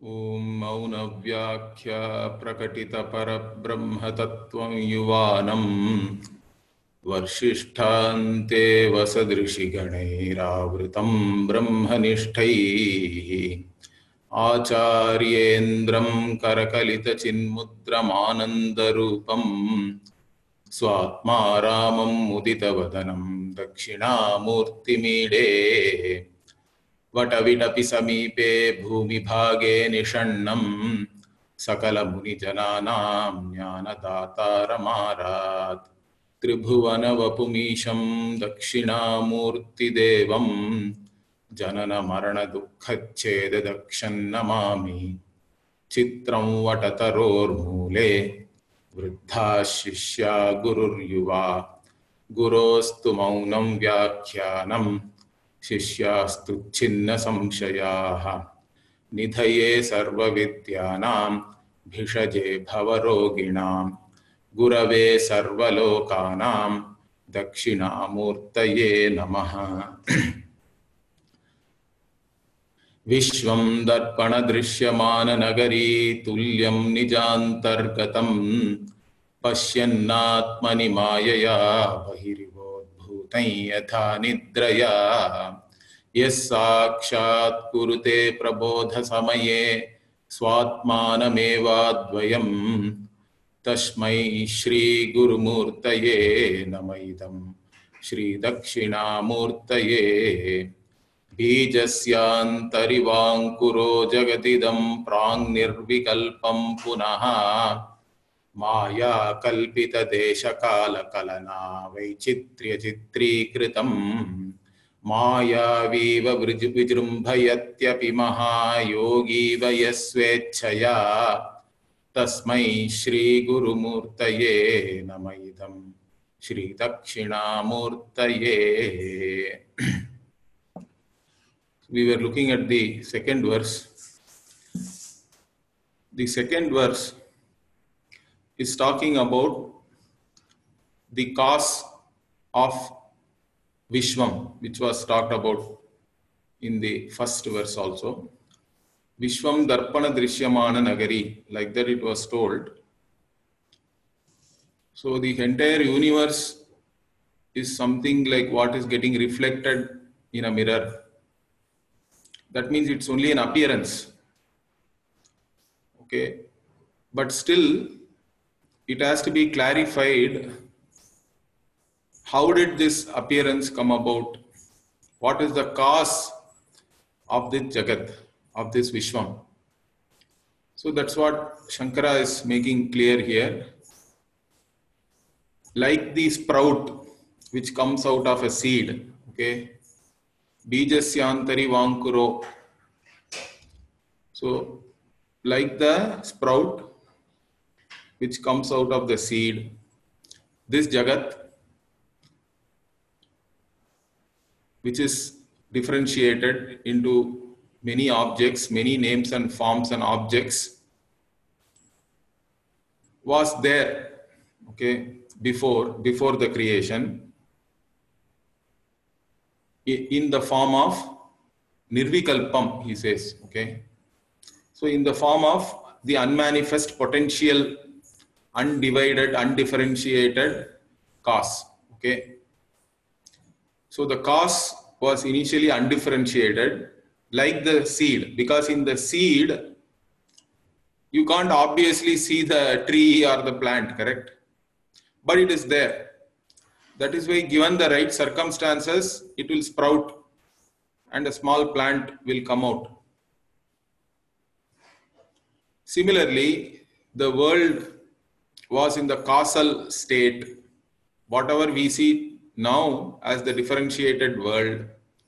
Om Maunavyakhya Prakatita Parabrahma Tattvam Yuvanam Varshishthante Vasadrishiganeravritam Brahmanishthaihi Acharyendram Karakalita Chinmudramanandarupam Swatmaramam Muditavadanam Dakshinamurtimide Vatavidapi Samipe Bhumibhage Nishannam Sakala Munijananam Jnanadataramarat Tribhuvana Vapumisham Dakshinamurti Devam Janana Marana Dukkhacceda Dakshannamami Chitram Vatataror Mule Vruddha Shishya Gurur Yuva Gurostu Maunam Vyakhyanam Shishyastu Chinna Samshayaha Nidhaye Sarva Vidyanam Bhishaje Bhavaroginam Gurave Sarva Lokanam Dakshinamurtaye Namaha Vishwam Darpana Drishyamana Nagari Tulyam Nijantargatam Pashyannatmani Mayaya Bahirivodbhutai Yatha Nidraya Yes Sakshat Kurute Prabodha Samaye Swatmanameva Dvayam Tashmai Shri Gurumurtaye Namaidam Shri Dakshinamurtaye Bijasyantarivānkuro jagatidam prang nirvikalpam punaha Maya kalpita desha kala kalana vaichitrya chitrikritam Maya viva vijrumbhayatyapi maha yogi vayasvechaya Tasmai Shri Gurumurtaye Namaidam Shri Dakshinamurtaye. We were looking at the second verse. The second verse is talking about the cause of Vishwam, which was talked about in the first verse also. Vishwam Darpana Drishyamana Nagari, like that it was told. So the entire universe is something like what is getting reflected in a mirror. That means it's only an appearance. Okay. But still, it has to be clarified. How did this appearance come about? What is the cause of this Jagat, of this Vishwam? So that's what Shankara is making clear here. Like the sprout which comes out of a seed, okay? Bijasyantarivānkuro. So, like the sprout which comes out of the seed, this Jagat, which is differentiated into many objects, many names and forms and objects, was there, okay, before the creation, in the form of Nirvikalpam, he says, okay. So in the form of the unmanifest potential, undivided, undifferentiated cause, okay. So the cause was initially undifferentiated, like the seed, because in the seed, you can't obviously see the tree or the plant, correct? But it is there. That is why, given the right circumstances, it will sprout and a small plant will come out. Similarly, the world was in the causal state. Whatever we see now as the differentiated world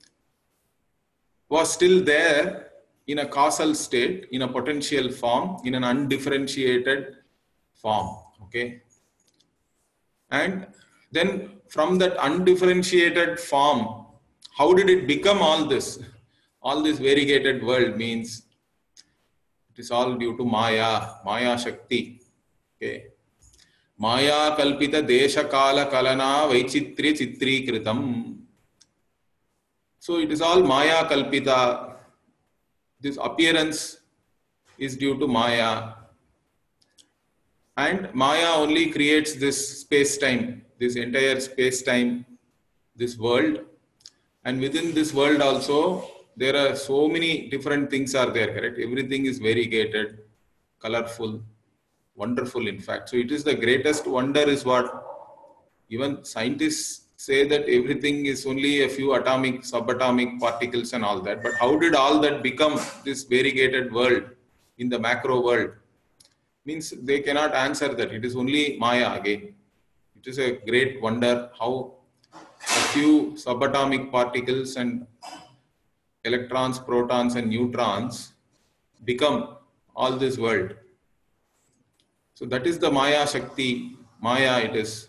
was still there in a causal state, in a potential form, in an undifferentiated form. Okay. And then from that undifferentiated form, how did it become all this? All this variegated world means it is all due to Maya Shakti. Okay. Maya kalpita desha kala kalana vaichitrya chitrikritam. So it is all Maya kalpita. This appearance is due to Maya. And Maya only creates this space-time, this entire space-time, this world. And within this world also, there are so many different things are there, correct? Everything is variegated, colorful, wonderful in fact. So it is the greatest wonder is what even scientists say, that everything is only a few atomic, subatomic particles and all that. But how did all that become this variegated world in the macro world? Means they cannot answer that. It is only Maya again. It is a great wonder how a few subatomic particles and electrons, protons and neutrons become all this world. So that is the Maya Shakti. Maya it is.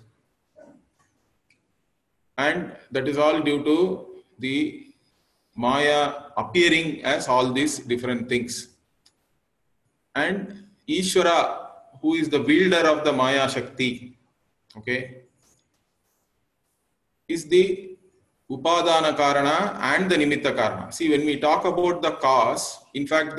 And that is all due to the Maya appearing as all these different things. And Ishvara, who is the builder of the Maya Shakti, okay, is the Upadana Karana and the Nimitta Karana. See, when we talk about the cause, in fact,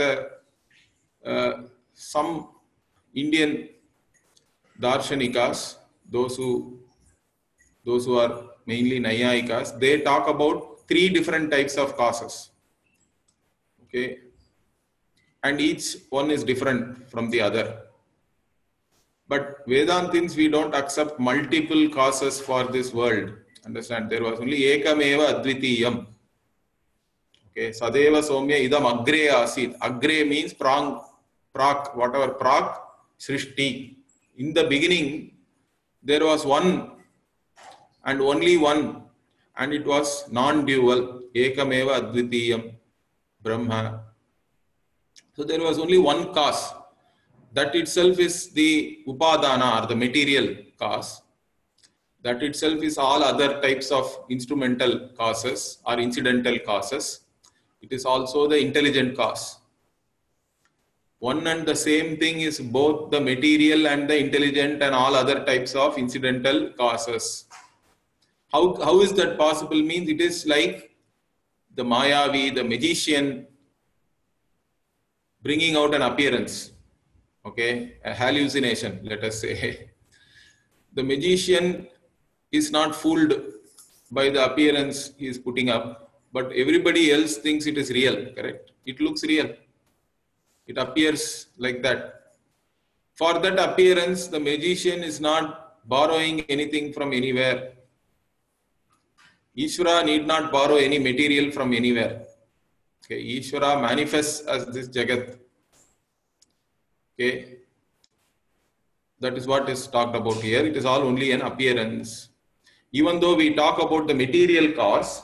some Indian Darshanikas, those who are mainly Nayayikas, they talk about 3 different types of causes. Okay, and each one is different from the other. But Vedantins, we don't accept multiple causes for this world. Understand? There was only Ekameva Advitiyam. Okay, Sadeva Somya Idam Agre Asit. Agre means prak, whatever prak, Srishti. In the beginning, there was one and only one, and it was non-dual. Ekameva Advitiyam Brahma. So there was only one cause. That itself is the Upadana, or the material cause. That itself is all other types of instrumental causes or incidental causes. It is also the intelligent cause. One and the same thing is both the material and the intelligent and all other types of incidental causes. How is that possible? Means it is like the Mayavi, the magician, bringing out an appearance. Okay, a hallucination, let us say. The magician is not fooled by the appearance he is putting up, but everybody else thinks it is real, correct? It looks real. It appears like that. For that appearance, the magician is not borrowing anything from anywhere. Ishvara need not borrow any material from anywhere. Okay, Ishvara manifests as this Jagat. Okay, that is what is talked about here. It is all only an appearance. Even though we talk about the material cause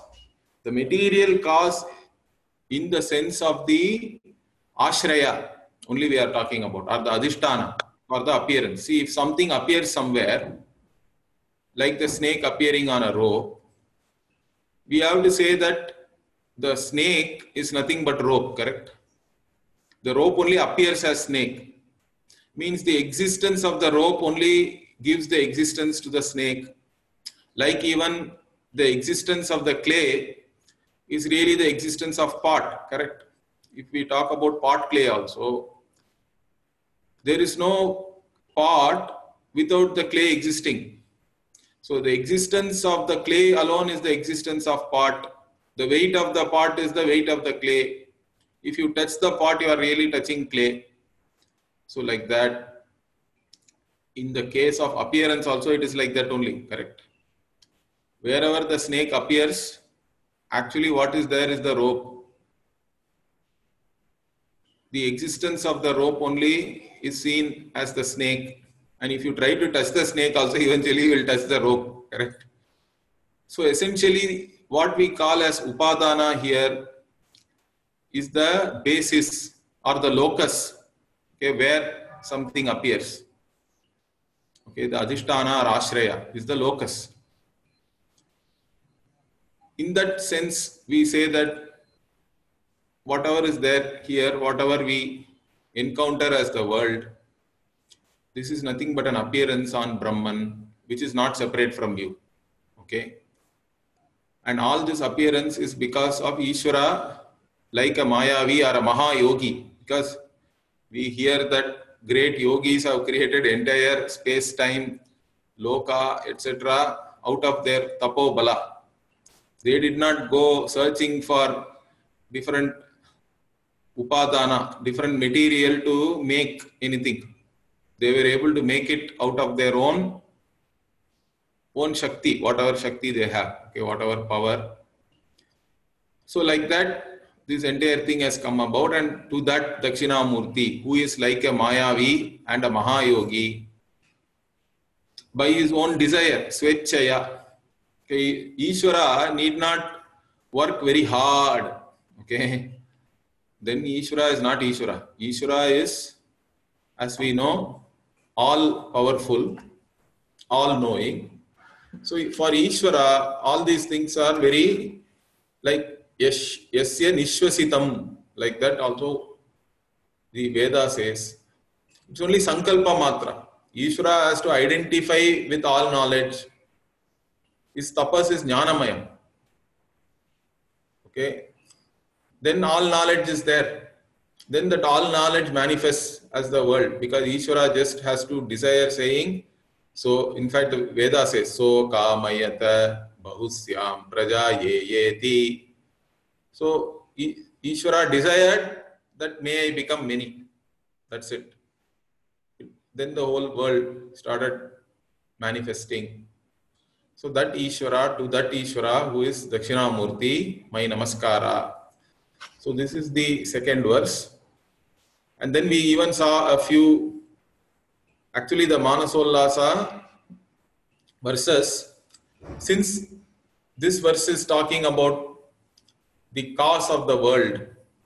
in the sense of the Ashraya, only we are talking about, or the Adhisthana, or the appearance. See, if something appears somewhere, like the snake appearing on a rope, we have to say that the snake is nothing but rope, correct? The rope only appears as snake. Means the existence of the rope only gives the existence to the snake. Like even the existence of the clay is really the existence of pot, correct? If we talk about pot clay also, there is no pot without the clay existing. So the existence of the clay alone is the existence of pot. The weight of the pot is the weight of the clay. If you touch the pot, you are really touching clay. So like that, in the case of appearance also, it is like that only, correct? Wherever the snake appears, actually what is there is the rope. The existence of the rope only is seen as the snake. And if you try to touch the snake also, eventually you will touch the rope, correct? So essentially, what we call as Upadana here is the basis or the locus, okay, where something appears. Okay, the Adhisthana or Ashraya is the locus. In that sense, we say that whatever is there here, whatever we encounter as the world, this is nothing but an appearance on Brahman, which is not separate from you. Okay? And all this appearance is because of Ishvara, like a Mayavi or a Mahayogi, because We hear that great yogis have created entire space-time, loka, etc. out of their tapo bala. They did not go searching for different upadana, different material to make anything. They were able to make it out of their own Shakti, whatever Shakti they have, okay, whatever power. So like that, this entire thing has come about, and to that Dakshinamurthy, who is like a Mayavi and a Mahayogi, by his own desire, Swechaya, okay, Ishvara need not work very hard, okay. Then Ishvara is not Ishvara. Ishvara is, as we know, all powerful, all knowing. So for Ishvara, all these things are very like yasya nishvasitam, like that also the Veda says. It's only sankalpa matra. Ishvara has to identify with all knowledge. His tapas is jnanamayam. Okay. Then all knowledge is there. Then that all knowledge manifests as the world, because Ishvara just has to desire saying. So in fact the Veda says, so kamayata bahusyam praja yeti. So Ishvara desired that may I become many. That's it. Then the whole world started manifesting. So that Ishvara, to that Ishvara who is Dakshinamurthy, my namaskara. So this is the second verse. And then we even saw a few, actually the Manasollasa verses, since this verse is talking about the cause of the world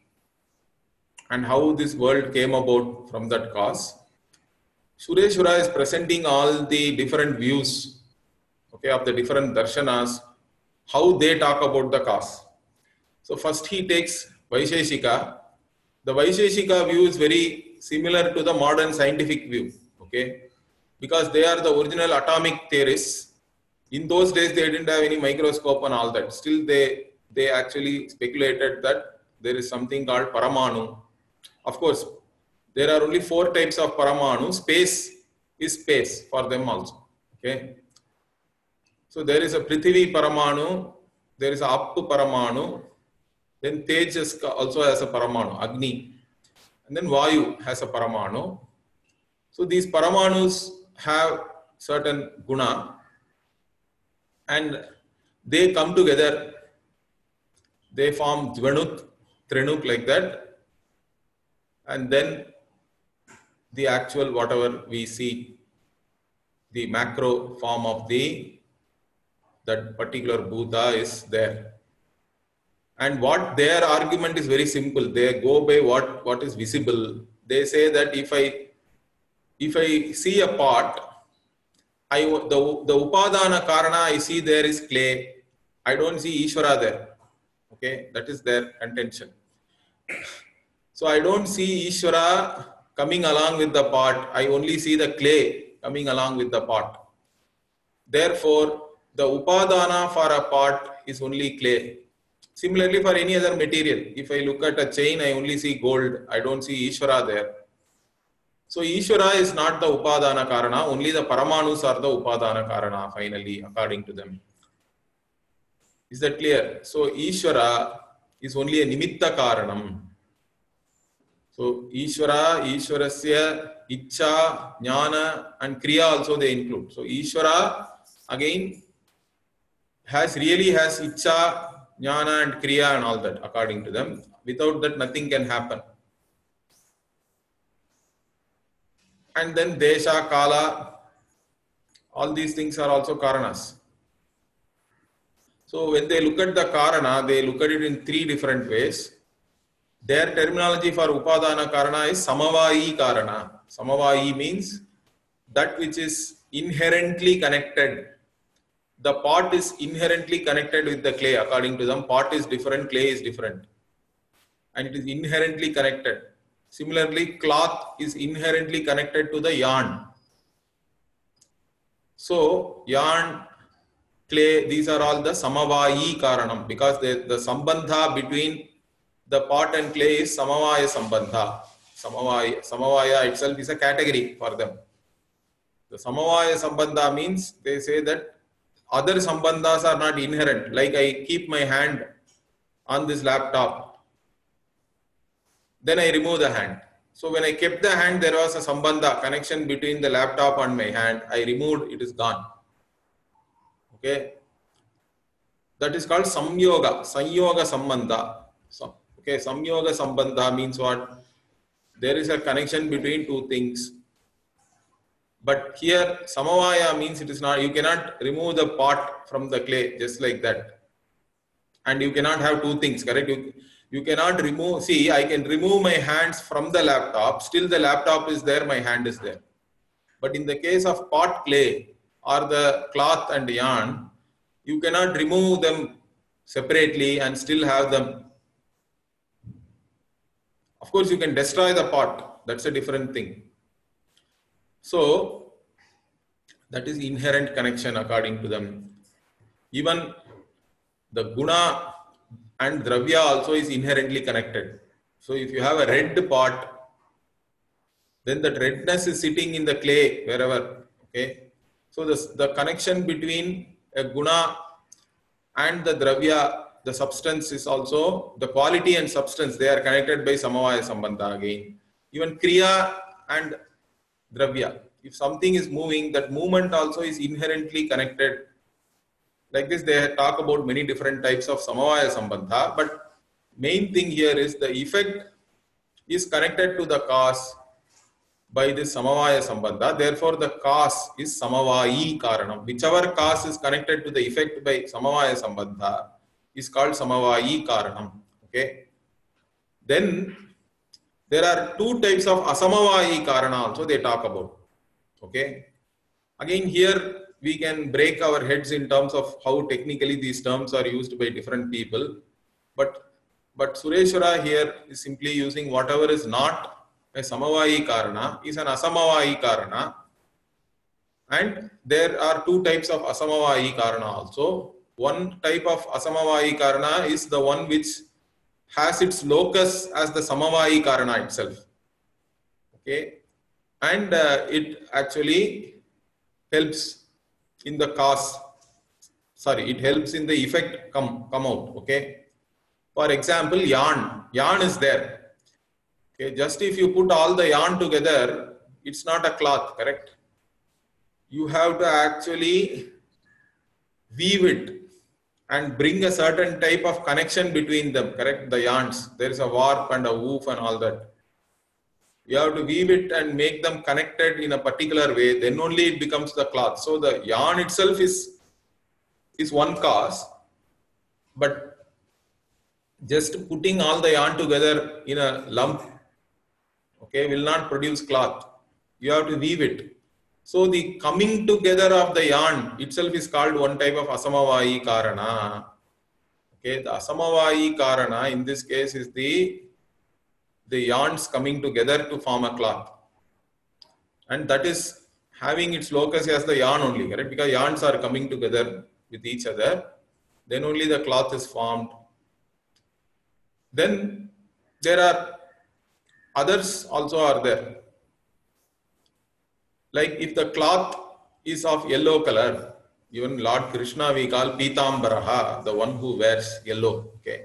and how this world came about from that cause, Sureshvara is presenting all the different views, okay, of the different darshanas, how they talk about the cause. So first he takes Vaisheshika. The Vaisheshika view is very similar to the modern scientific view, okay, because they are the original atomic theorists. In those days they didn't have any microscope and all that. Still they actually speculated that there is something called Paramanu. Of course, there are only 4 types of Paramanu. Space is space for them also. Okay. So there is a Prithvi Paramanu, there is a Appu Paramanu, then Tejas also has a Paramanu, Agni, and then Vayu has a Paramanu. So these Paramanus have certain guna and they come together. They form Dvanuk, Trinuk, like that. And then the actual, whatever we see, the macro form of that particular Bhuta is there. And what their argument is very simple. They go by what is visible. They say that if I see a pot, the Upadana Karana I see there is clay. I don't see Ishvara there. Okay, that is their contention. So I don't see Ishvara coming along with the pot. I only see the clay coming along with the pot. Therefore, the Upadana for a pot is only clay. Similarly, for any other material, if I look at a chain, I only see gold. I don't see Ishvara there. So Ishvara is not the Upadana Karana. Only the Paramanus are the Upadana Karana, finally, according to them. Is that clear? So Ishvara is only a Nimitta Karanam. So Ishvara, Ishvarasya, Icha, Jnana and Kriya also they include. So Ishvara again really has Icha, Jnana and Kriya and all that, according to them. Without that nothing can happen. And then Desha, Kala, all these things are also Karanas. So when they look at the Karana, they look at it in 3 different ways. Their terminology for Upadana Karana is Samavayi Karana. Samavayi means that which is inherently connected. The pot is inherently connected with the clay. According to them, pot is different, clay is different. And it is inherently connected. Similarly, cloth is inherently connected to the yarn. So, yarn, clay, these are all the Samavayi Karanam, because the Sambandha between the pot and clay is Samavaya Sambandha. Samavaya itself is a category for them. The Samavaya Sambandha means they say that other Sambandhas are not inherent. Like I keep my hand on this laptop, then I remove the hand. So when I kept the hand, there was a Sambandha, connection between the laptop and my hand. I removed, it is gone. Okay. That is called Samyoga, Sanyoga Sambandha. Okay, Samyoga Sambandha means what? There is a connection between two things. But here, Samavaya means it is not, you cannot remove the pot from the clay just like that. And you cannot have two things, correct? You cannot remove, see, I can remove my hands from the laptop, still the laptop is there, my hand is there. But in the case of pot clay or the cloth and yarn, you cannot remove them separately and still have them. Of course, you can destroy the pot. That's a different thing. So, that is inherent connection according to them. Even the guna and dravya also is inherently connected. So, if you have a red pot, then that redness is sitting in the clay wherever. Okay. So, the connection between a guna and the dravya, the substance is also, the quality and substance, they are connected by Samavaya Sambandha again. Even Kriya and Dravya, if something is moving, that movement also is inherently connected. Like this, they talk about many different types of Samavaya Sambandha, but main thing here is the effect is connected to the cause by this Samavaya Sambandha. Therefore, the cause is Samavayi Karanam. Whichever cause is connected to the effect by Samavaya Sambandha is called Samavayi Karanam. Okay. Then there are two types of Asamavayi Karana also they talk about. Okay. Again, here we can break our heads in terms of how technically these terms are used by different people. But Sureshwara here is simply using whatever is not a Samavayi Karana is an Asamavayi Karana. And there are two types of Asamavayi Karana also. One type of Asamavayi Karana is the one which has its locus as the Samavayi Karana itself. Okay. And it actually helps in the cause. Sorry, it helps in the effect come out. Okay. For example, yarn. Yarn is there. Okay. Just if you put all the yarn together, it's not a cloth, correct? You have to actually weave it and bring a certain type of connection between them, correct? The yarns, there is a warp and a woof and all that. You have to weave it and make them connected in a particular way, then only it becomes the cloth. So the yarn itself is one cause, but just putting all the yarn together in a lump, okay, will not produce cloth. You have to weave it. So the coming together of the yarn itself is called one type of Asamavayi Karana. Okay, the Asamavayi Karana in this case is the yarns coming together to form a cloth. And that is having its locus as the yarn only, correct? Because yarns are coming together with each other, then only the cloth is formed. Then there are others also are there. Like if the cloth is of yellow color, even Lord Krishna we call Pitambaraha, the one who wears yellow. Okay.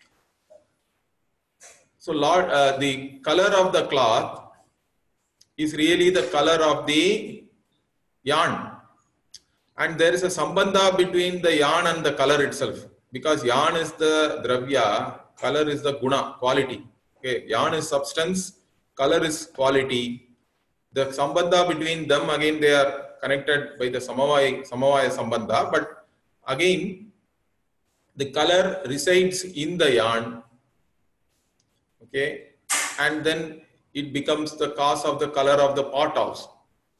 So the color of the cloth is really the color of the yarn. And there is a sambandha between the yarn and the color itself. Because yarn is the dravya, color is the guna, quality. Okay. Yarn is substance, color is quality. The sambandha between them, again, they are connected by the Samavaya Sambandha, but again, the color resides in the yarn, okay, and then it becomes the cause of the color of the pot also.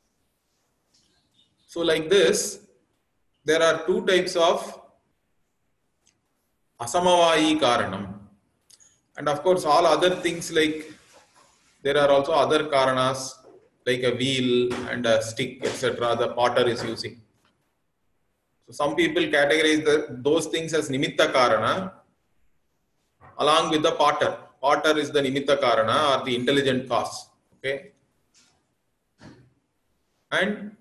So like this, there are two types of Asamavayi Karanam. And of course, all other things like, there are also other Karanas, like a wheel and a stick, etc. the potter is using. So some people categorize those things as nimitta karana along with the potter. water is the nimitta karana or the intelligent cause. Okay. And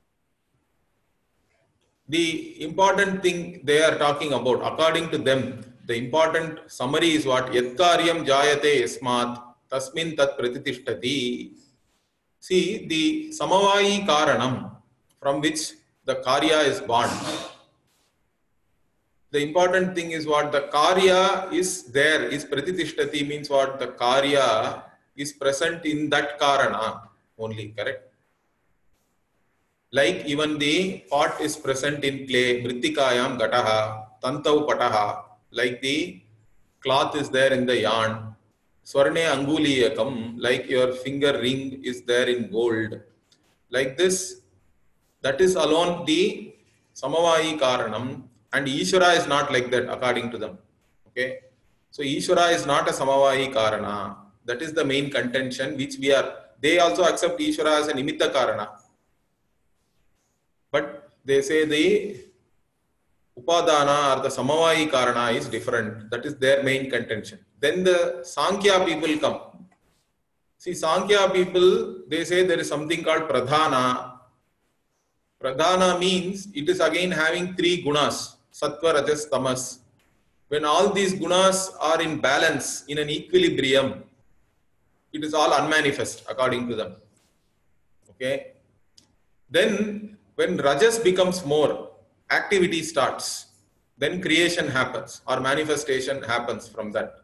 the important thing they are talking about, according to them, the important summary is what? Yat karyam jayate yasmat tasmin tat pratitishthati. See, the samavayi karanam from which the karya is born. The important thing is what? The karya is there, is pratitishthati means what? The karya is present in that karana only, correct? Like even the pot is present in clay, mritikayam gataha, tantau pataha, like the cloth is there in the yarn. Swarne anguliyakam, like your finger ring is there in gold. Like this, that is alone the samavayi karanam, and Ishvara is not like that according to them. Okay, so Ishvara is not a samavayi karana. That is the main contention which we are. They also accept Ishvara as a nimitta karana. But they say the upadana or the samavayi karana is different. That is their main contention. Then the Sankhya people come. See, Sankhya people, they say there is something called pradhana. Pradhana means it is again having three gunas, sattva, rajas, tamas. When all these gunas are in balance, in an equilibrium, it is all unmanifest according to them. Okay. Then when rajas becomes more, activity starts. Then creation happens or manifestation happens from that.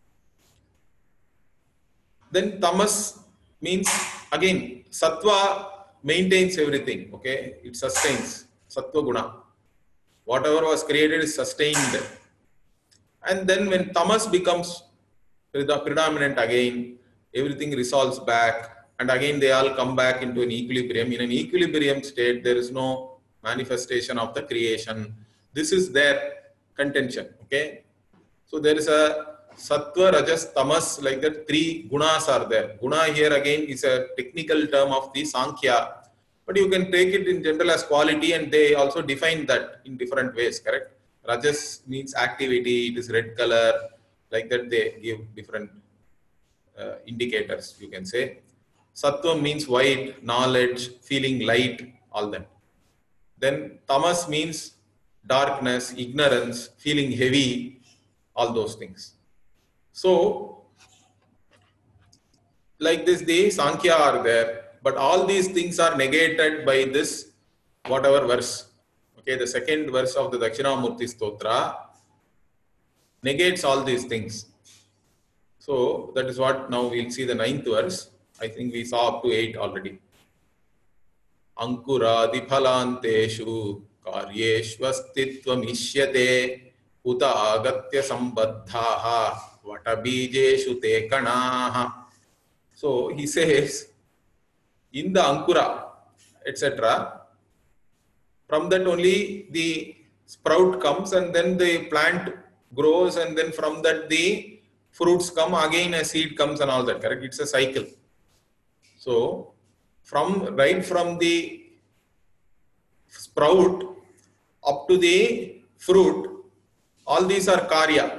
Then tamas means again sattva maintains everything. Okay, it sustains sattva guna. Whatever was created is sustained. And then when tamas becomes predominant again, everything resolves back. And again, they all come back into an equilibrium. In an equilibrium state, there is no manifestation of the creation. This is their contention. Okay. So there is a sattva, rajas, tamas, like that. Three gunas are there. Guna here again is a technical term of the Sankhya. But you can take it in general as quality, and they also define that in different ways. Correct. Rajas means activity. It is red color. Like that, they give different indicators, you can say. Sattva means white, knowledge, feeling light, all that. Then tamas means darkness, ignorance, feeling heavy, all those things. So, like this, the Sankhya are there, but all these things are negated by this whatever verse. Okay, the second verse of the Dakshinamurthy Stotra negates all these things. So, that is what now we'll see the 9th verse. I think we saw up to 8 already. Ankuradi phalanteshu karyeshvastitvam ishyate uta agatya sambaddhaha vatabijeshu te kanaha. So he says, in the ankura, etc., from that only the sprout comes, and then the plant grows, and then from that the fruits come, again a seed comes and all that, correct? It's a cycle. So, right from the sprout up to the fruit, all these are karya.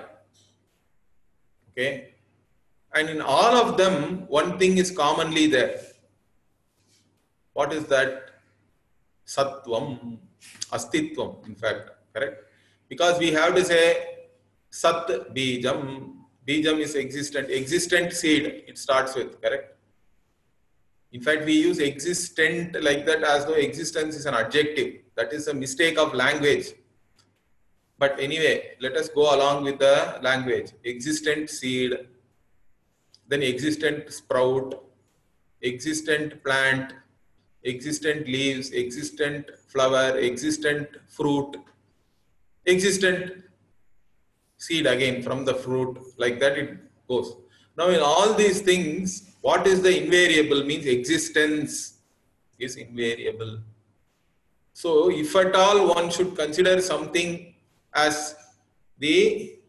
Okay. And in all of them, one thing is commonly there. What is that? Sattvam, astitvam, in fact, correct? Because we have to say sat bijam. Bijam is existent seed, it starts with, correct? In fact, we use existent like that as though existence is an adjective. That is a mistake of language. But anyway, let us go along with the language. Existent seed, then existent sprout, existent plant, existent leaves, existent flower, existent fruit, existent seed again from the fruit, like that it goes. Now in all these things, what is the invariable? Means existence is invariable. So if at all one should consider something as the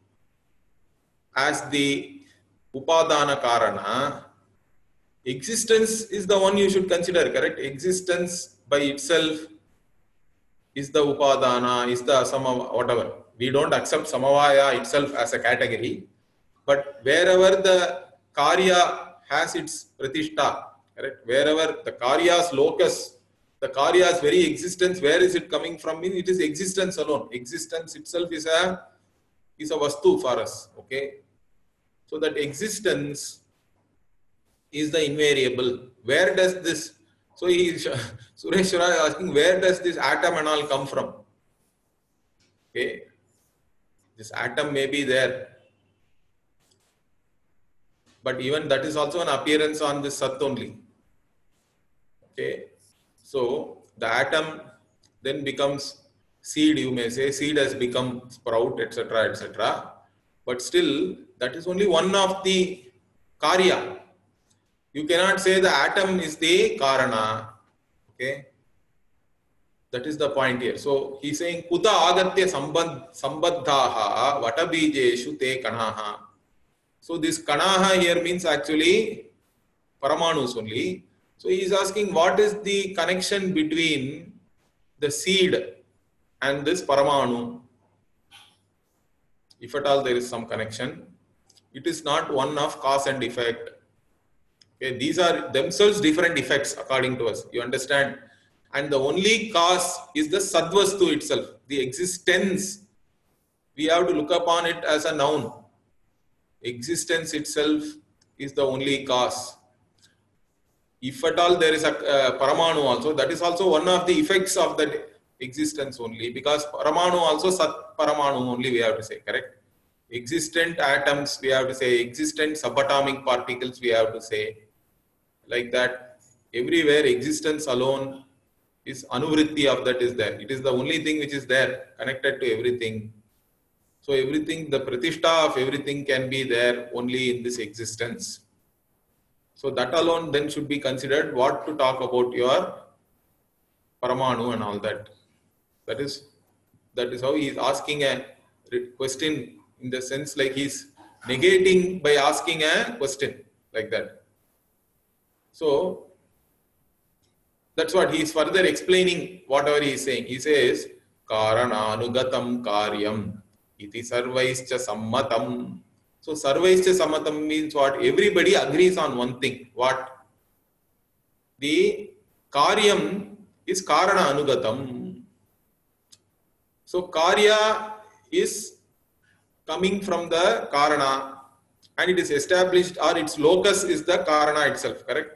upadana karana, existence is the one you should consider, correct? Existence by itself is the upadana, is the whatever. We don't accept samavaya itself as a category, But wherever the karya has its pratishtha, correct? Wherever the karya's locus, the karya's very existence, where is it coming from? It is existence alone. Existence itself is a vastu for us. Okay, so that existence is the invariable. Where does this? So Sureshvaracharya is asking, where does this atom and all come from? Okay, this atom may be there, but even that is also an appearance on this Sat only. Okay, so the atom then becomes seed, you may say, seed has become sprout, etc., etc. But still, that is only one of the karya. You cannot say the atom is the karana. Okay, that is the point here. So he's saying kuta agatya sambadhaha vatabijeshu te kanaha. So this kanaha here means actually paramanus only. So he is asking, what is the connection between the seed and this paramanu? If at all there is some connection, it is not one of cause and effect. Okay, these are themselves different effects according to us. You understand? And the only cause is the sadvastu itself, the existence. We have to look upon it as a noun. Existence itself is the only cause. If at all there is a paramanu also, that is also one of the effects of that existence only, because paramanu also sat paramanu only we have to say, correct? Existent atoms we have to say, existent subatomic particles we have to say, like that. Everywhere existence alone is anuvritti of that is there. It is the only thing which is there, connected to everything. So everything, the pratishtha of everything can be there only in this existence. So that alone then should be considered what to talk about your paramanu and all that. That is how he is asking a question, in the sense like he is negating by asking a question like that. So that's what he is further explaining whatever he is saying. He says, Karananugatam karyam iti sarvaischa sammatam. So sarvaischa sammatam means what? Everybody agrees on one thing. What? The karyam is karana anugatam. So karya is coming from the karana, and it is established, or its locus is the karana itself, correct?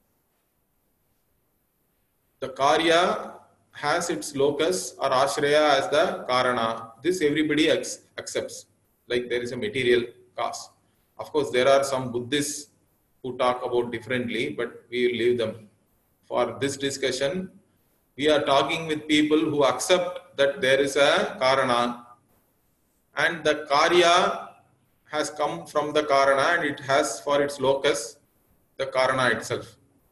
The karya has its locus or ashraya as the karana. This everybody accepts. Like there is a material cause. Of course, there are some Buddhists who talk about differently, but we will leave them. For this discussion, we are talking with people who accept that there is a karana, and the karya has come from the karana, and it has for its locus the karana itself.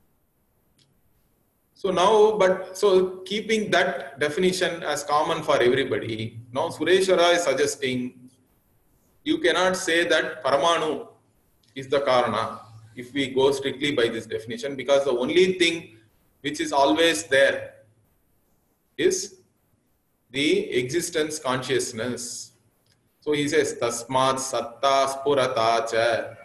So now, so keeping that definition as common for everybody, now Sureshwara is suggesting you cannot say that paramanu is the karana if we go strictly by this definition, because the only thing which is always there is the existence consciousness. So he says, tasmat satta spuratacha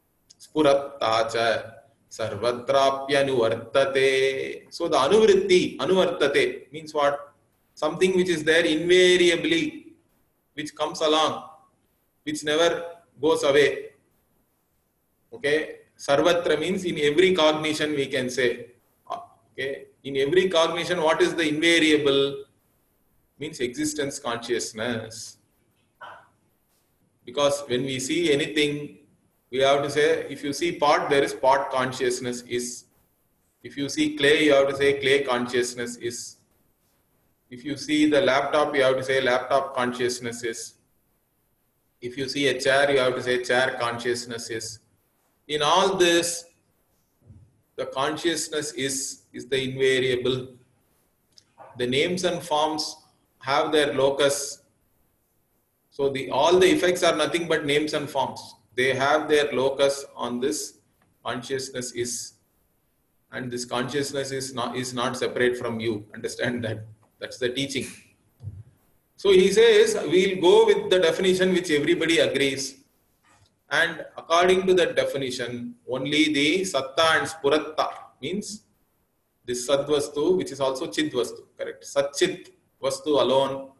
sarvatrapyanuvartate. So the anuvartate means what? Something which is there invariably, which comes along, which never goes away. Okay, sarvatra means in every cognition we can say. Okay, in every cognition, what is the invariable? Means existence consciousness. Because when we see anything, we have to say, if you see pot, there is pot consciousness is. If you see clay, you have to say clay consciousness is. If you see the laptop, you have to say laptop consciousness is. If you see a chair, you have to say chair consciousness is. In all this, the consciousness is the invariable. The names and forms have their locus. So all the effects are nothing but names and forms. They have their locus on this consciousness is, and this consciousness is not separate from you. Understand that? That's the teaching. So he says we'll go with the definition which everybody agrees, And according to that definition, only the Satta and Spuratta means this Sadvastu, which is also Chidvastu, correct? Satchit Vastu alone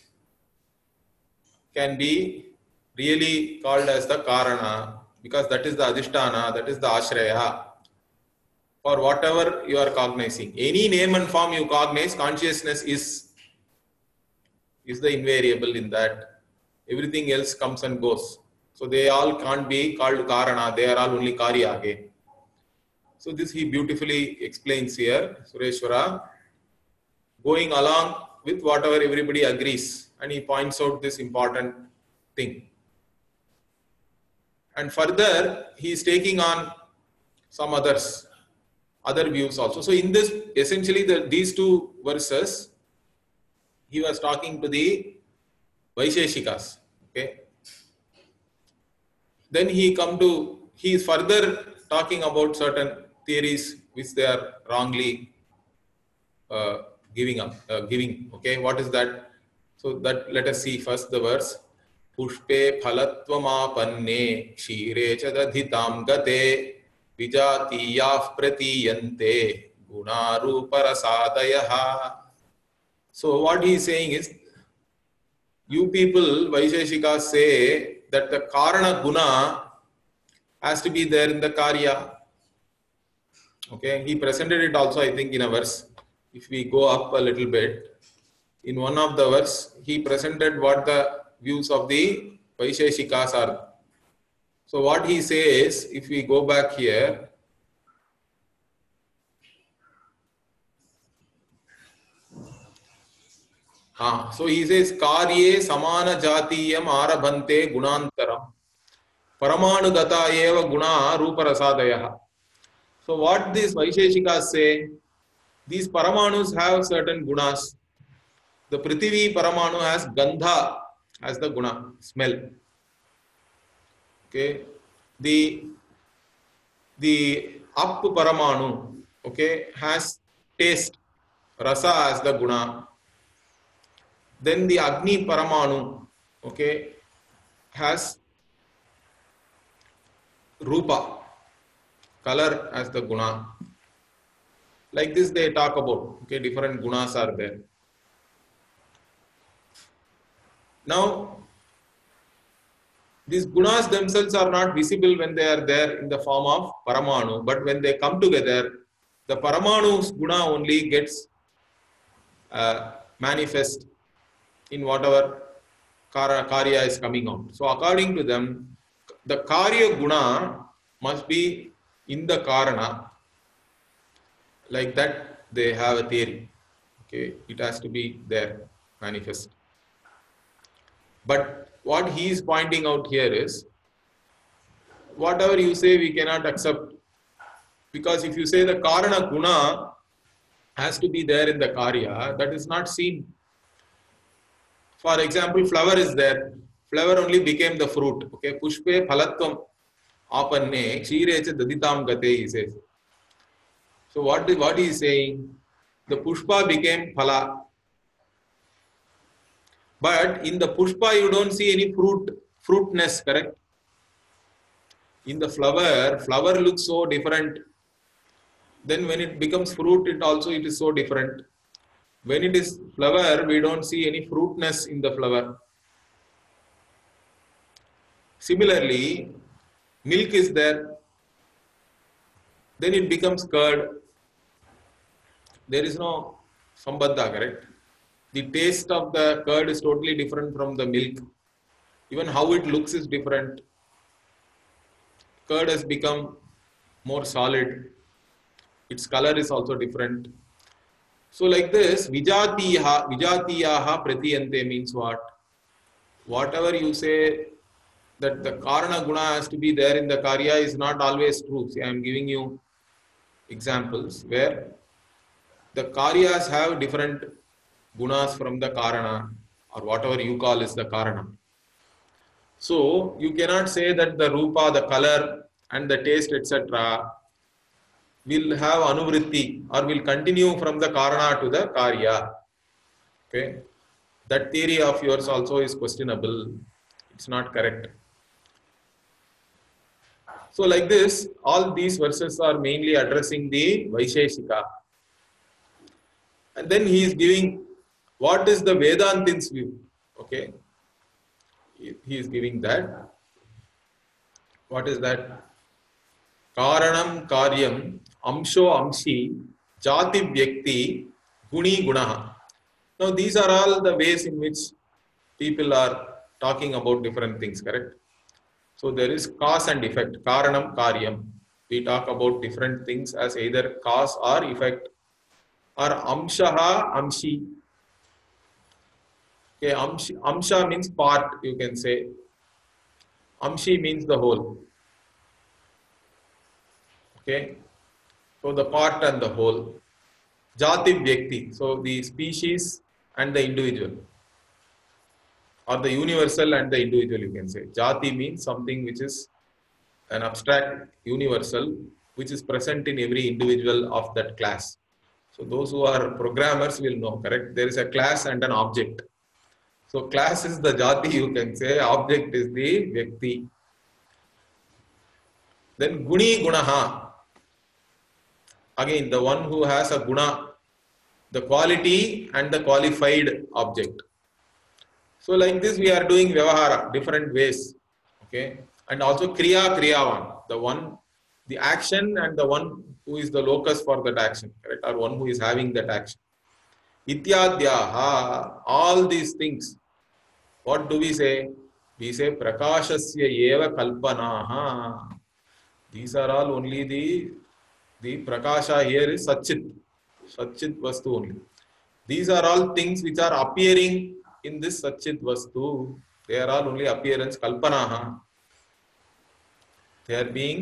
can be really called as the Karana, because that is the Adhisthana, that is the Ashraya for whatever you are cognizing. Any name and form you cognize, consciousness is the invariable in that. Everything else comes and goes. So they all can't be called Karana, they are all only Karya again. So this he beautifully explains here, Sureshwara, going along with whatever everybody agrees, and he points out this important thing. And further, he is taking on some other views also. So in this, essentially these two verses, he was talking to the Vaisheshikas. Okay. Then he is further talking about certain theories which they are wrongly giving. Okay, what is that? So that let us see first the verse. Pushpe phalatvamapanne kshire chadadhitam gate vijatiyah pratiyante gunaruparasadayaha. So what he is saying is, you people, Vaisheshikas, say that the Karana Guna has to be there in the Karya. Okay, he presented it also, I think, in a verse. If we go up a little bit, in one of the verse, he presented what the views of the Vaisheshikas are. So what he says, if we go back here, so he says, Karye samana jatiyam arabhante gunantaram paramanu gata eva guna ruparasadayah. So what these Vaisheshikas say, these Paramanus have certain gunas. The Prithvi Paramanu has Gandha as the guna, smell. Okay. The Up Paramanu, okay, has taste, Rasa as the guna. Then the Agni Paramanu, okay, has Rupa, color as the guna. Like this they talk about, okay, different gunas are there. Now, these gunas themselves are not visible when they are there in the form of Paramanu, but when they come together, the Paramanu's guna only gets manifest in whatever Karya is coming out. So according to them, the Karya guna must be in the Karana. Like that, they have a theory. Okay, it has to be there, manifest. But what he is pointing out here is, whatever you say, we cannot accept. Because if you say the Karana Guna has to be there in the Karya, that is not seen. For example, flower is there. Flower only became the fruit. Okay, Pushpe Phalatvam Apanne Kshirecha Daditam Gate, he says. So what he is saying? The Pushpa became Phala. But in the Pushpa, you don't see any fruitness, correct? In the flower looks so different. Then when it becomes fruit, it is so different. When it is flower, we don't see any fruitness in the flower. Similarly, milk is there. Then it becomes curd. There is no sambandha, correct? The taste of the curd is totally different from the milk. Even how it looks is different. Curd has become more solid. Its color is also different. So like this, vijatiyaha pratiyante means what? Whatever you say that the Karana Guna has to be there in the Karya is not always true. See, I am giving you examples where the Karyas have different gunas from the Karana, or whatever you call is the Karana. So you cannot say that the Rupa, the color and the taste, etc. will have anuvritti or will continue from the Karana to the Karya. Okay, that theory of yours also is questionable. It's not correct. So like this, all these verses are mainly addressing the Vaisheshika. And then he is giving what is the Vedantin's view. Okay. He is giving that. What is that? Karanam Karyam Amsho Amshi Jati Vyakti Guni Gunaha. Now these are all the ways in which people are talking about different things, correct? So there is cause and effect. Karanam Karyam. We talk about different things as either cause or effect. Or Amshaha Amshi. Okay, Amsha means part, you can say. Amshi means the whole. Okay. So the part and the whole. Jati Vyakti. So the species and the individual. Or the universal and the individual, you can say. Jati means something which is an abstract universal which is present in every individual of that class. So those who are programmers will know, correct? There is a class and an object. So class is the jati, you can say. Object is the vyakti. Then guni gunaha. Again, the one who has a guna, the quality and the qualified object. So like this we are doing vyavahara, different ways. Okay. And also kriya kriyavan, the one, the action and the one who is the locus for that action, correct? Or one who is having that action. Ityadyaha, all these things. What do we say? We say prakashasya eva kalpanaha. These are all only the prakasha here is satchit. Satchit vastu only. These are all things which are appearing in this satchit vastu. They are all only appearance, kalpanaha. They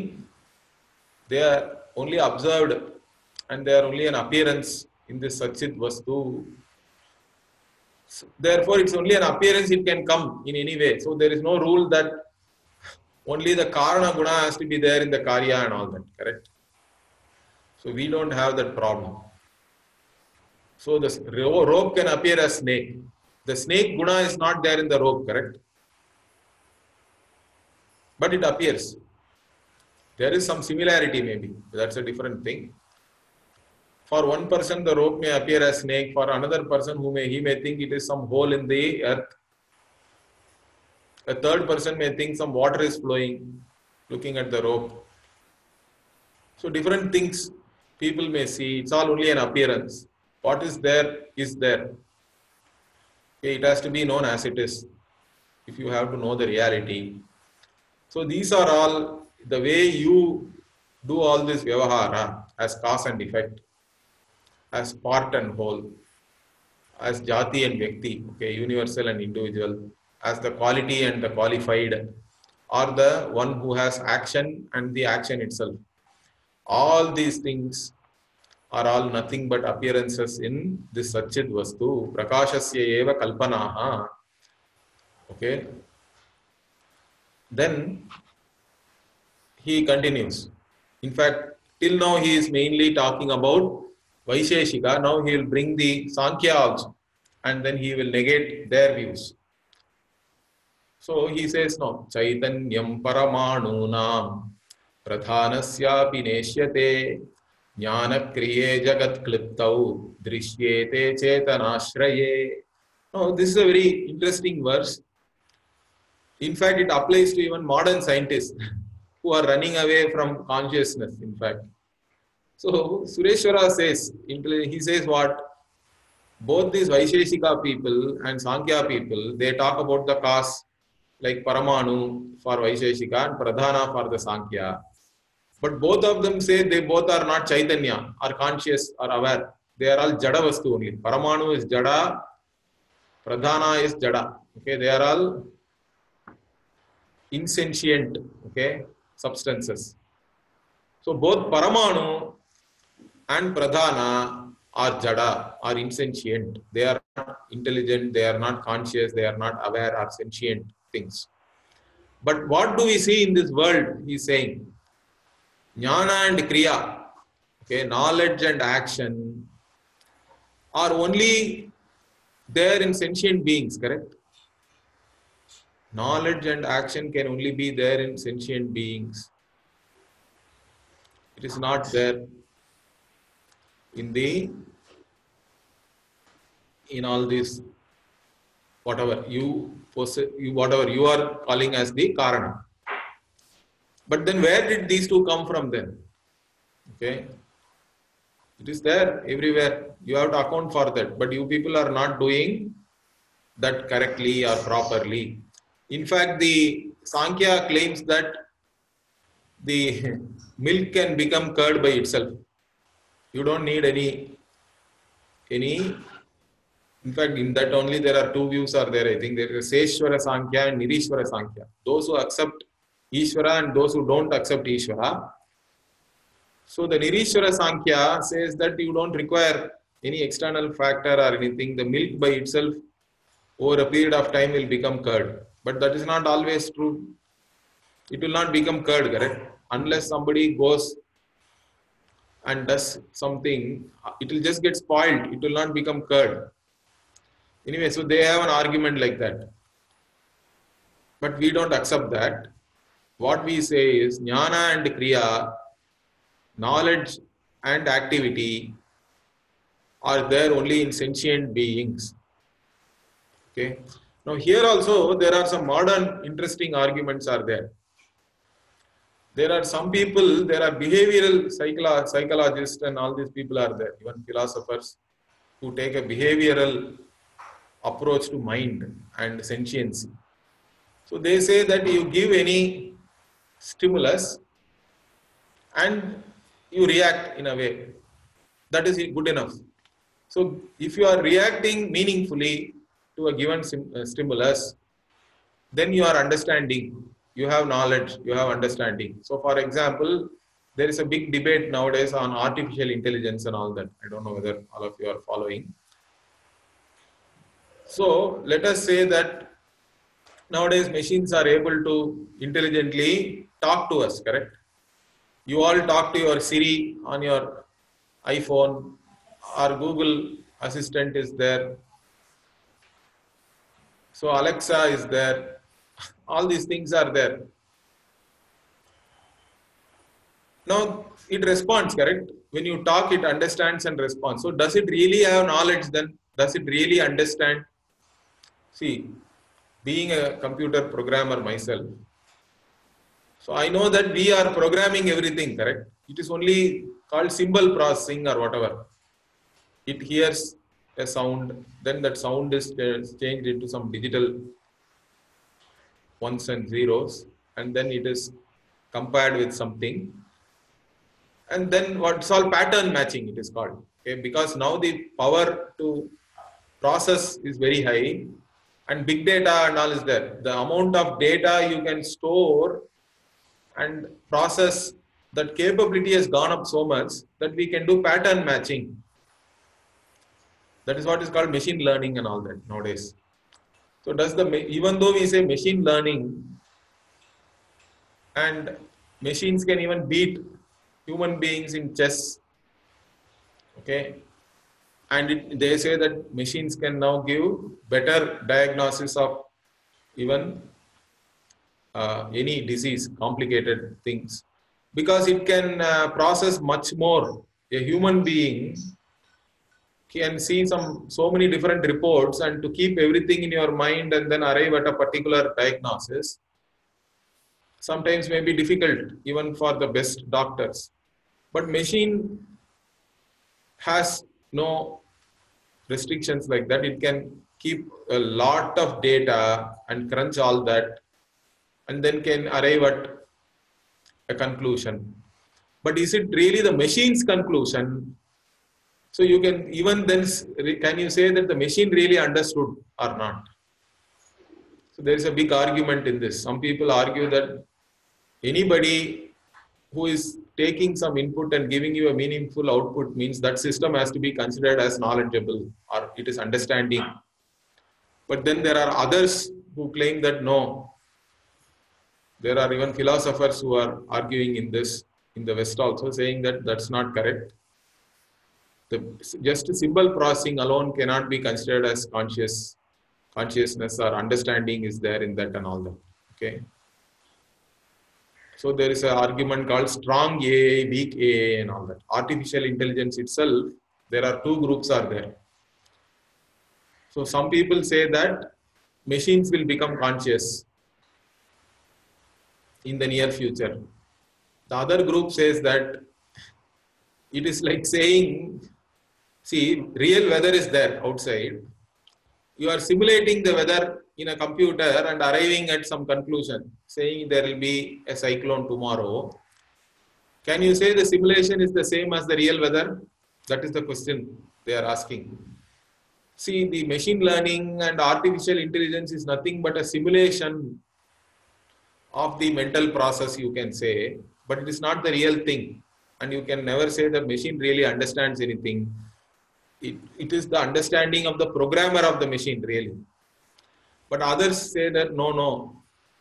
are only observed and they are only an appearance in this satchit vastu. So, therefore, it's only an appearance, it can come in any way. So there is no rule that only the karana guna has to be there in the karya and all that, correct? So we don't have that problem. So the rope can appear as snake. The snake guna is not there in the rope, correct? But it appears. There is some similarity maybe. That's a different thing. For one person, the rope may appear as snake. For another person, he may think it is some hole in the earth. A third person may think some water is flowing, looking at the rope. So different things people may see. It's all only an appearance. What is there is there. Okay, it has to be known as it is. If you have to know the reality. So these are all the way you do all this vyavahara as cause and effect, as part and whole, as jati and vyakti, okay, universal and individual, as the quality and the qualified, or the one who has action and the action itself. All these things are all nothing but appearances in this satchit vastu. Prakashasya eva kalpanaha. Okay. Then he continues. In fact, till now he is mainly talking about Vaisheshika. Now he will bring the Sankhya also, and then he will negate their views. So he says, no, Chaitanyam Paramanunam Pradhanasyapi Neshyate Jnana Kriye Jagat Kliptau Drishyete Chetanashraye. Now this is a very interesting verse. In fact, it applies to even modern scientists who are running away from consciousness, in fact. So Sureshvara says, he says what? Both these Vaisheshika people and Sankhya people, they talk about the cause like Paramanu for Vaisheshika and Pradhana for the Sankhya. But both of them say they both are not Chaitanya or conscious or aware. They are all Jada Vastu only. Paramanu is Jada, Pradhana is Jada. Okay, they are all insentient, okay, substances. So both Paramanu and Pradhana are Jada, are insentient. They are not intelligent, they are not conscious, they are not aware or sentient things. But what do we see in this world? He is saying, Jnana and Kriya, okay, knowledge and action are only there in sentient beings, correct? Knowledge and action can only be there in sentient beings. It is not there in all this, whatever you possess, whatever you are calling as the Karana. But then where did these two come from then? Okay. It is there everywhere. You have to account for that. But you people are not doing that correctly or properly. In fact, the Sankhya claims that the milk can become curd by itself. You don't need any. In fact, in that only there are two views are there. I think there is Sureshvara Sankhya and Nirishvara Sankhya. Those who accept Ishvara and those who don't accept Ishvara. So the Nirishvara Sankhya says that you don't require any external factor or anything. The milk by itself over a period of time will become curd. But that is not always true. It will not become curd, correct? Unless somebody goes and does something, it will just get spoiled. It will not become curd. Anyway, so they have an argument like that. But we don't accept that. What we say is Jnana and Kriya, knowledge and activity are there only in sentient beings. Okay. Now here also there are some modern interesting arguments are there. There are some people, there are behavioral psychologists and all these people are there, even philosophers who take a behavioral approach to mind and sentiency. So they say that you give any stimulus and you react in a way. That is good enough. So if you are reacting meaningfully to a given stimulus, then you are understanding, you have knowledge, you have understanding. So for example, there is a big debate nowadays on artificial intelligence and all that. I don't know whether all of you are following. So let us say that nowadays machines are able to intelligently talk to us, correct? You all talk to your Siri on your iPhone, or Google Assistant is there. So Alexa is there. All these things are there. Now it responds, correct? When you talk, it understands and responds. So does it really have knowledge then? Does it really understand? See, being a computer programmer myself, so I know that we are programming everything, correct? It is only called symbol processing or whatever. It hears a sound, then that sound is changed into some digital ones and zeros, and then it is compared with something. And then what's called pattern matching, it is called. Okay? Because now the power to process is very high, and big data and all is there. The amount of data you can store and process, that capability has gone up so much that we can do pattern matching. That is what is called machine learning and all that nowadays. So even though we say machine learning, and machines can even beat human beings in chess, okay? And they say that machines can now give better diagnosis of even any disease, complicated things, because it can process much more. A human being can see so many different reports, and to keep everything in your mind and then arrive at a particular diagnosis sometimes may be difficult even for the best doctors. But machine has no restrictions like that. It can keep a lot of data and crunch all that, and then can arrive at a conclusion. But is it really the machine's conclusion? So you can even then, can you say that the machine really understood or not? So there is a big argument in this. Some people argue that anybody who is taking some input and giving you a meaningful output means that system has to be considered as knowledgeable, or it is understanding. But then there are others who claim that no. There are even philosophers who are arguing in this, in the West also, saying that that's not correct. Just symbol processing alone cannot be considered as consciousness or understanding is there in that and all that. Okay. So there is an argument called strong AI, weak AI and all that. Artificial intelligence itself, there are two groups are there. So some people say that machines will become conscious in the near future. The other group says that it is like saying, see, real weather is there outside. You are simulating the weather in a computer and arriving at some conclusion, saying there will be a cyclone tomorrow. Can you say the simulation is the same as the real weather? That is the question they are asking. See, the machine learning and artificial intelligence is nothing but a simulation of the mental process, you can say, but it is not the real thing. And you can never say the machine really understands anything. It is the understanding of the programmer of the machine, really. But others say that no.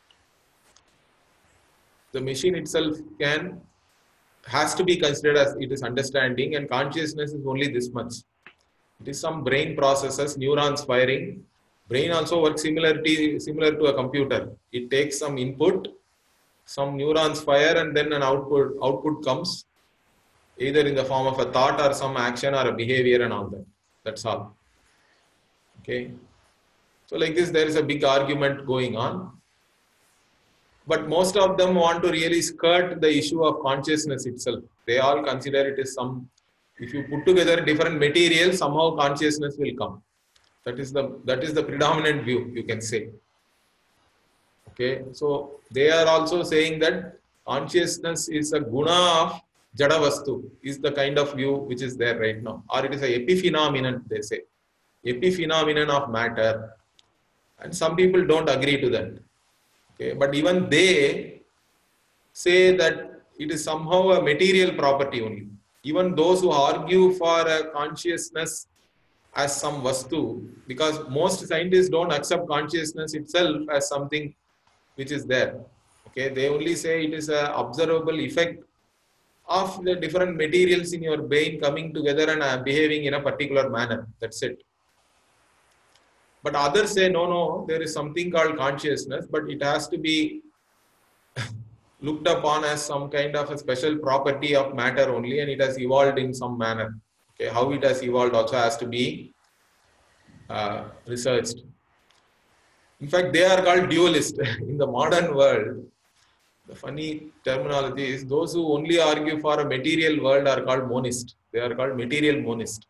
The machine itself has to be considered as it is understanding, and consciousness is only this much. It is some brain processes, neurons firing. Brain also works similar to a computer. It takes some input, some neurons fire, and then an output comes, either in the form of a thought or some action or a behavior and all that. That's all. Okay. So like this, there is a big argument going on. But most of them want to really skirt the issue of consciousness itself. They all consider it as if you put together different materials, somehow consciousness will come. That is the predominant view, you can say. Okay, so they are also saying that consciousness is a guna of jada vastu, is the kind of view which is there right now, or it is a epiphenomenon, they say, epiphenomenon of matter, and some people don't agree to that. Okay, but even they say that it is somehow a material property only. Even those who argue for a consciousness as some vastu, because most scientists don't accept consciousness itself as something which is there. Okay, they only say it is an observable effect of the different materials in your brain coming together and behaving in a particular manner. That's it. But others say, no, there is something called consciousness, but it has to be looked upon as some kind of a special property of matter only, and it has evolved in some manner. Okay, how it has evolved also has to be researched. In fact, they are called dualist. In the modern world, the funny terminology is those who only argue for a material world are called monist. They are called material monist.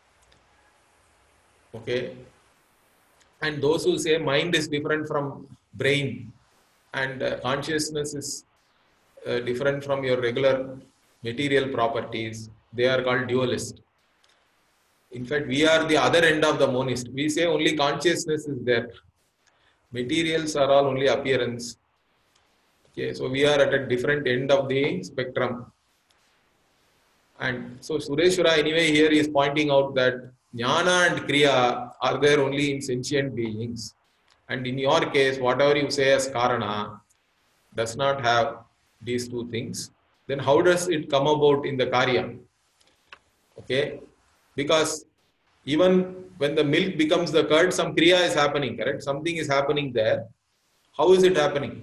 Okay. And those who say mind is different from brain and consciousness is different from your regular material properties, they are called dualist. In fact, we are the other end of the monist. We say only consciousness is there. Materials are all only appearance. Okay, so we are at a different end of the spectrum. And so Sureshwara anyway here is pointing out that Jnana and Kriya are there only in sentient beings. And in your case, whatever you say as Karana does not have these two things. Then how does it come about in the Karya? Okay, because even when the milk becomes the curd, some Kriya is happening, correct? Something is happening there. How is it happening?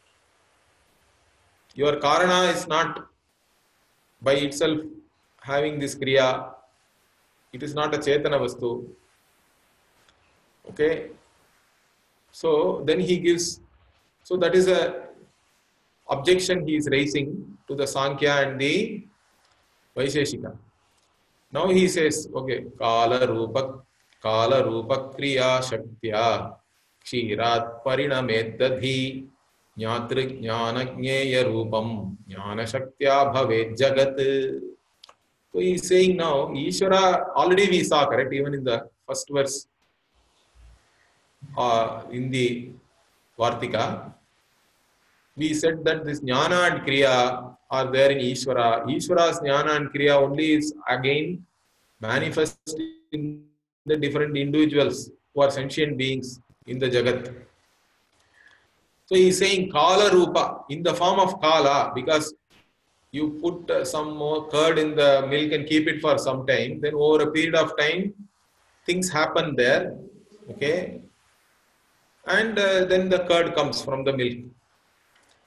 Your Karana is not by itself having this Kriya. It is not a Chetana Vastu. Okay. So then he gives, so that is a objection he is raising to the Sankhya and the Vaisheshika. Now he says, okay, Kala Rupa Kriya Shaktya Kshirat Parinamed Dadhi Jnatri Jnana Jnaya Rupam Jnana Shaktya Bhavet Jagat. So he is saying now, Ishvara, already we saw, correct, even in the first verse in the Vartika, we said that this Jnana and Kriya are there in Ishvara. Ishvara's Jnana and Kriya only is again manifest in the different individuals who are sentient beings in the Jagat. So he is saying Kala Rupa in the form of Kala, because you put some more curd in the milk and keep it for some time, then over a period of time, things happen there, okay, and then the curd comes from the milk.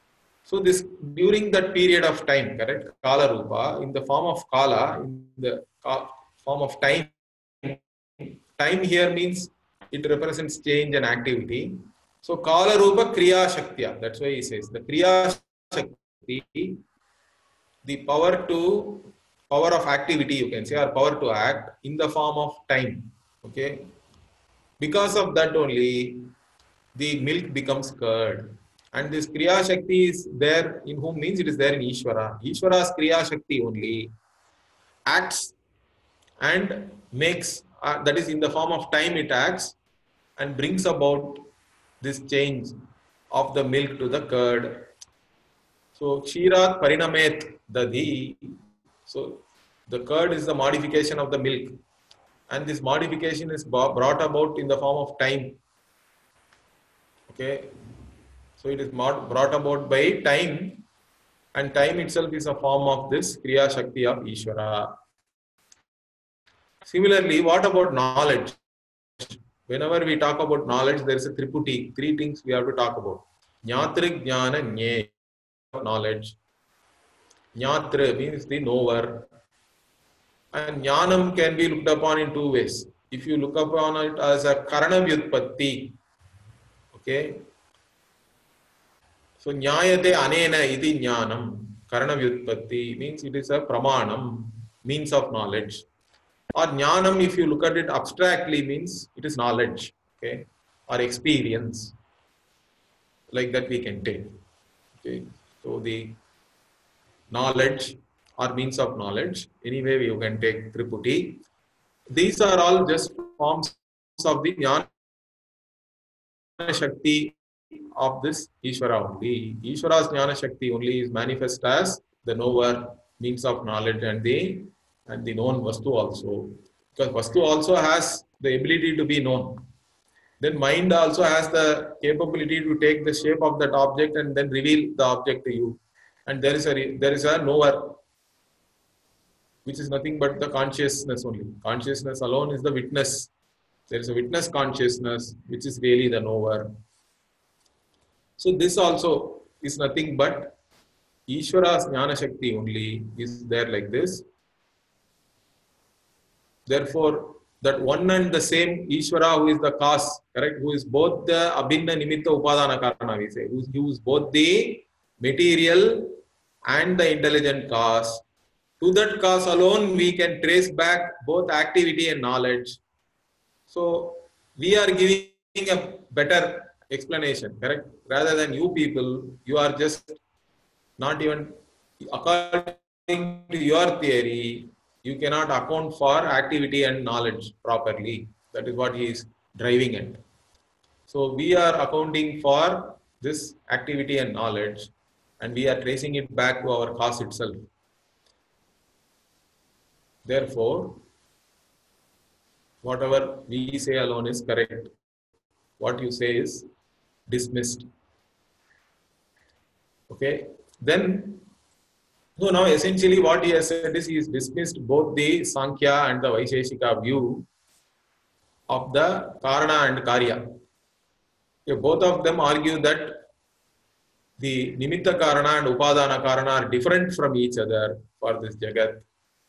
So this during that period of time, correct? Kala Rupa, in the form of Kala, in the form of time. Time here means it represents change and activity. So Kala Rupa Kriya Shaktya. That's why he says the Kriya Shakti, the power of activity, you can say, or power to act in the form of time. Okay. Because of that only, the milk becomes curd. And this Kriya Shakti is there in whom means it is there in Ishvara. Ishvara's Kriya Shakti only acts and makes, that is in the form of time it acts and brings about this change of the milk to the curd. So Kshirat Parinamet Dadi. So the curd is the modification of the milk. And this modification is brought about in the form of time. Okay. So it is brought about by time, and time itself is a form of this Kriya Shakti of Ishvara. Similarly, what about knowledge? Whenever we talk about knowledge, there is a triputi, three things we have to talk about. Jnatrik Jnana Nye, knowledge. Jnatra means the knower. And Jnanam can be looked upon in two ways. If you look upon it as a Karana Vyutpatti, okay. So Jnayate Anena iti Jnanam, Karana Vyutpatti means it is a Pramanam, means of knowledge. Or Jnanam, if you look at it abstractly, means it is knowledge, okay, or experience. Like that we can take. Okay. So the knowledge or means of knowledge, anyway you can take Triputi. These are all just forms of the Jnana Shakti of this Ishvara only. Ishvara's Jnana Shakti only is manifest as the knower, means of knowledge, and the known Vastu also. Because Vastu also has the ability to be known. Then mind also has the capability to take the shape of that object and then reveal the object to you. And there is a knower, which is nothing but the consciousness only. Consciousness alone is the witness. There is a witness consciousness, which is really the knower. So this also is nothing but Ishvara's Jnana Shakti only is there like this. Therefore, that one and the same Ishvara who is the cause, correct, who is both the Abhinna Nimitta Upadana Karana, we say, who is both the material and the intelligent cause. To that cause alone, we can trace back both activity and knowledge. So, we are giving a better explanation, correct? Rather than you people, you are just not even, according to your theory, you cannot account for activity and knowledge properly. That is what he is driving at. So we are accounting for this activity and knowledge, and we are tracing it back to our cause itself. Therefore, whatever we say alone is correct. What you say is dismissed. Okay. Then, so now essentially what he has said is he has dismissed both the Sankhya and the Vaisheshika view of the Karana and Karya. Okay, both of them argue that the Nimitta Karana and Upadana Karana are different from each other for this Jagat.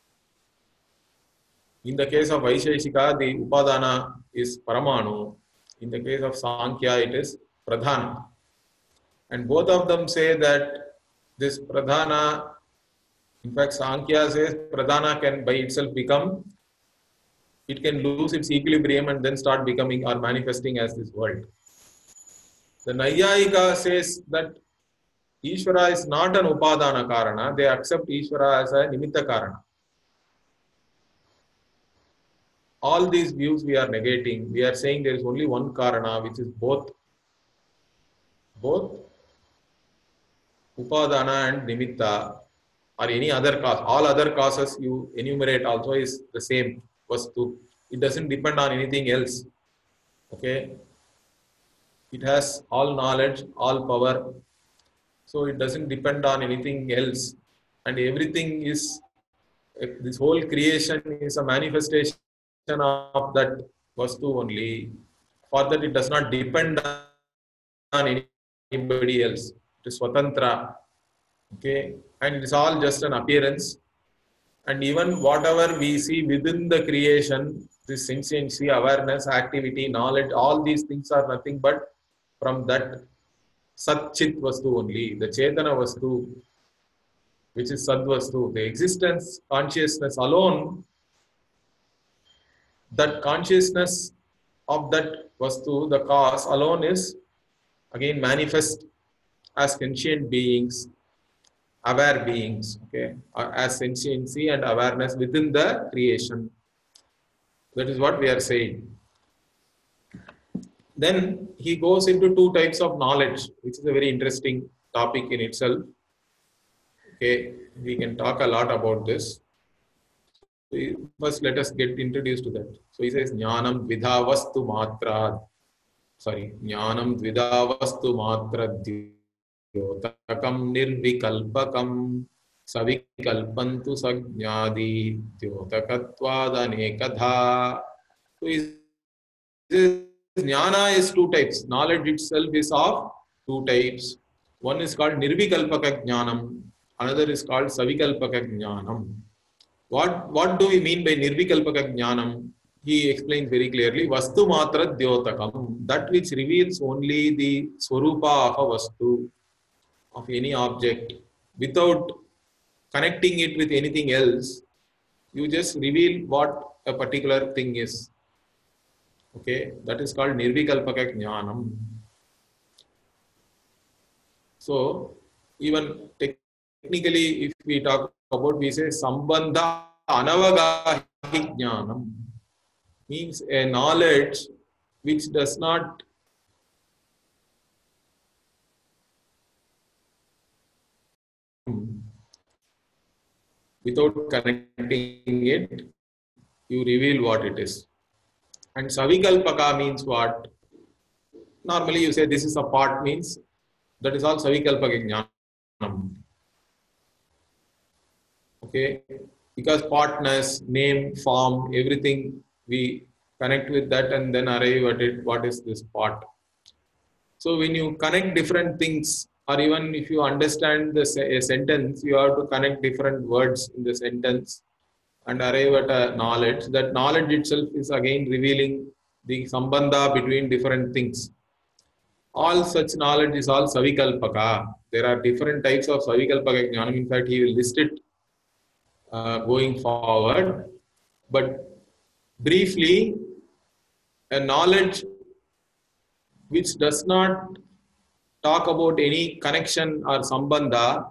In the case of Vaisheshika, the Upadana is Paramanu. In the case of Sankhya, it is Pradhana. And both of them say that this Pradhana, in fact, Sankhya says Pradhana can by itself become, it can lose its equilibrium and then start becoming or manifesting as this world. The Nayayika says that Ishvara is not an Upadana Karana, they accept Ishvara as a Nimitta Karana. All these views we are negating. We are saying there is only one Karana, which is both Upadana and Nimitta, or any other cause. All other causes you enumerate also is the same Vastu. It doesn't depend on anything else. Okay. It has all knowledge, all power. So it doesn't depend on anything else. And everything is, this whole creation is a manifestation of that Vastu only. For that it does not depend on anybody else. It is Swatantra. Okay, and it's all just an appearance. And even whatever we see within the creation, this sentiency, awareness, activity, knowledge, all these things are nothing but from that Sat Chit Vastu only, the Chetana Vastu, which is Sad Vastu. The existence, consciousness alone, that consciousness of that Vastu, the cause alone is again manifest as sentient beings, aware beings, okay, as sentiency and awareness within the creation. That is what we are saying. Then he goes into two types of knowledge, which is a very interesting topic in itself. Okay, we can talk a lot about this. First, let us get introduced to that. So he says, Jnanam Dvidavastu Matra. Sorry, Jnanam Dvidavastu Matra Dyotakam Nirvikalpakam Savikalpantu Sagnadi Dyotakatvadanekadha. So he says, Jnana is two types. Knowledge itself is of two types. One is called Nirvikalpaka Jnanam. Another is called Savikalpaka Jnanam. What do we mean by Nirvikalpaka Jnanam? He explains very clearly, Vastu Matra Dyotakam, that which reveals only the Swarupa of a Vastu, of any object, without connecting it with anything else. You just reveal what a particular thing is. Okay, that is called Nirvikalpaka Jnanam. So, even technically, if we talk about, we say Sambandha Anavagahi Jnanam, means a knowledge which does not without connecting it, you reveal what it is. And Savikalpaka means what? Normally you say this is a part, means that is all Savikalpaka Jnanam. Okay, because partness, name, form, everything we connect with that and then arrive at it. What is this part? So when you connect different things, or even if you understand a sentence, you have to connect different words in the sentence and arrive at a knowledge. That knowledge itself is again revealing the sambandha between different things. All such knowledge is all savikalpaka. There are different types of savikalpaka jnanam. In fact, he will list it going forward. But briefly, a knowledge which does not talk about any connection or sambandha,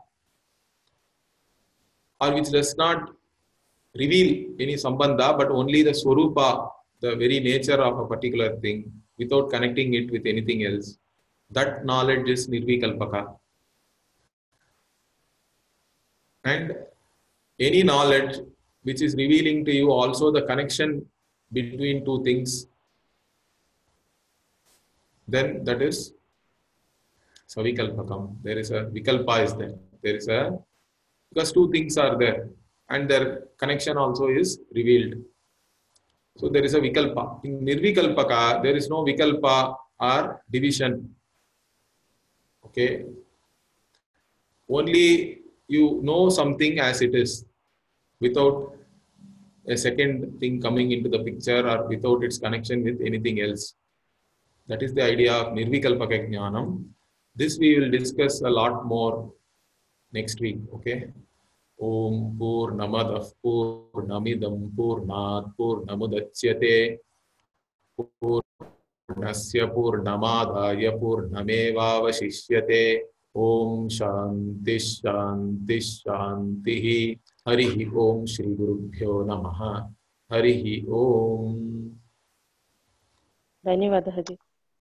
or which does not reveal any sambandha, but only the swarupa, the very nature of a particular thing, without connecting it with anything else. That knowledge is nirvikalpaka. And any knowledge which is revealing to you also the connection between two things, then that is savikalpakam. There is a vikalpa is there. There is a, because two things are there and their connection also is revealed. So there is a vikalpa. In nirvikalpaka, there is no vikalpa or division. Okay. Only you know something as it is, without a second thing coming into the picture or without its connection with anything else. That is the idea of nirvikalpaka jnanam. This we will discuss a lot more next week. Okay. Om Purnamadah Purnamidam Purnat Purnamudachyate Purnasya Purnamadaya Purnamevavashishyate. Om Shanti Shanti Shanti. Harihi Om Shri Gurubhyo Namaha. Harihi Om. धन्यवाद हरि।